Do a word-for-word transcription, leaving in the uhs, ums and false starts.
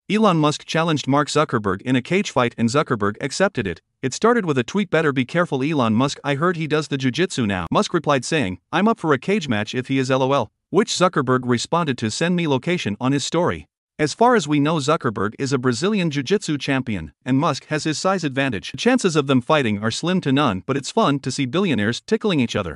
Elon Musk challenged Mark Zuckerberg in a cage fight and Zuckerberg accepted it. It started with a tweet, "Better be careful Elon Musk, I heard he does the jujitsu now." Musk replied saying, "I'm up for a cage match if he is lol," which Zuckerberg responded to, "Send me location," on his story. As far as we know, Zuckerberg is a Brazilian jiu-jitsu champion, and Musk has his size advantage. The chances of them fighting are slim to none, but it's fun to see billionaires tickling each other.